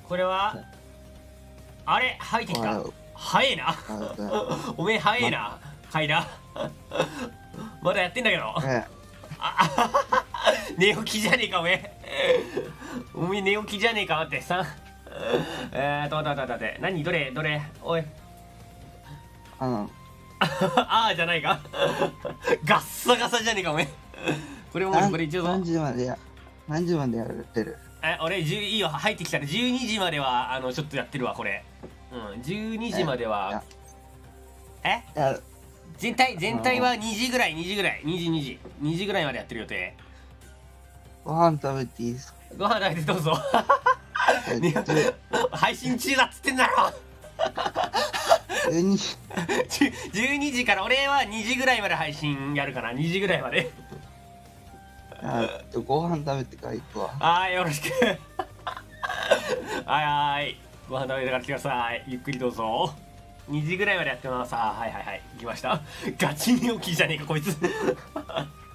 これはあれ入ってきた。早えなおめえ早えな階段まだやってんだけど寝起きじゃねえかおめえおめえ寝起きじゃねえか。待ってさ待って何どれおいああじゃないかガッサガサじゃねえかおめえこれもこれ一応何時までやってる？ 俺いいよ入ってきたら12時まではちょっとやってるわこれ。12時までは全体は2時ぐらい2時ぐらいまでやってる予定。 ご飯食べていいですか？ ご飯食べてどうぞ配信中だっつってんだろ12時から俺は2時ぐらいまで配信やるかな。2時ぐらいまでご飯食べてから行くわ。 はいよろしくはいご飯食べてから来てください。ゆっくりどうぞ。2時ぐらいまでやってます。はい行きました。ガチ寝起きじゃねえかこいつ